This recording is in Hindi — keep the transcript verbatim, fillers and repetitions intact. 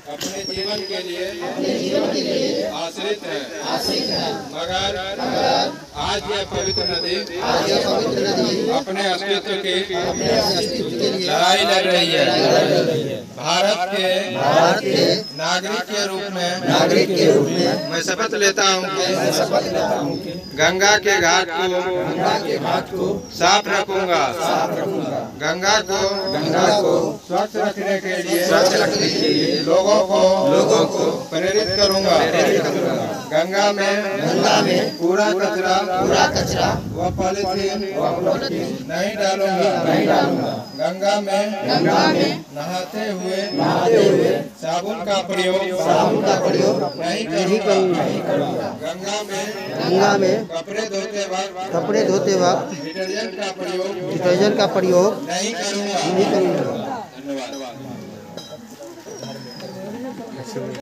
अपने जीवन के लिए अपने जीवन के लिए आश्रित है आश्रित है मगर आज यह पवित्र नदी आज यह पवित्र नदी अपने अस्तित्व के अपने अस्तित्व के लिए लड़ाई लड़ रही है। भारत के भारत के नागरिक के रूप में नागरिक के रूप में मैं शपथ लेता हूँ मैं शपथ लेता हूँ गंगा के घाट को गंगा के घाट को साफ रखूंगा साफ रखूंगा गंगा को गंगा को स्वच्छ रखने के लिए स्वच्छ रखने के लिए लोगों को लोगों को प्रेरित करूंगा गंगा में गंगा में पूरा कचरा पूरा कचरा व पॉलीथीन नहीं डालूंगा नहीं डालूंगा गंगा में गंगा में नहाते हुए नहाते हुए साबुन का प्रयोग साबुन का प्रयोग नहीं करूंगा गंगा में गंगा में कपड़े धोते वक्त कपड़े धोते वक्त डिटर्जेंट का प्रयोग डिटर्जेंट का प्रयोग नहीं करूंगा नहीं करूंगा। धन्यवाद।